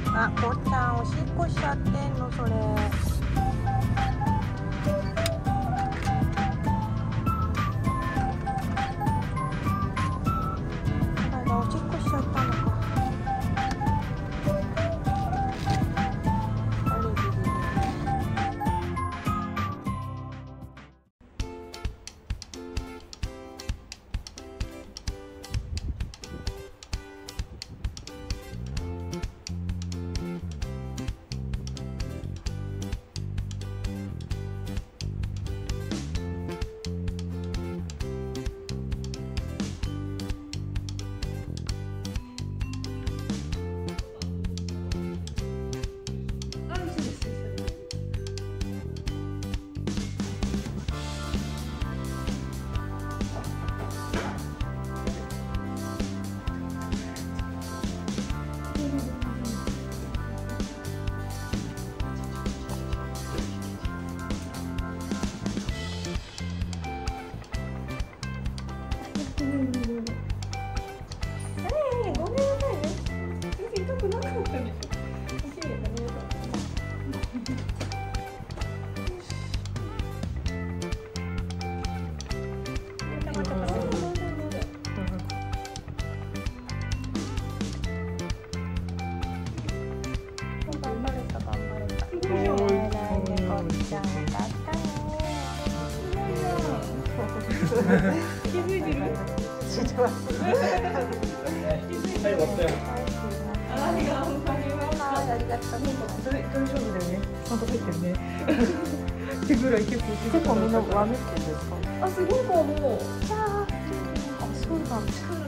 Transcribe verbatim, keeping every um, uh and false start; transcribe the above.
あ、こっちゃんおしっこしちゃってんのそれ。あら、おしっこしちゃったのか。あれじじじ。 気づいてる？知ってます。気づいてる。はい、終わったよ。ありがとうございます。ありがとう。大丈夫だよね。ちゃんと入ってるね。手ぐらい結構結構みんなわめってんですか？あ、すごいかも。じゃあ、あ、そうなんですか。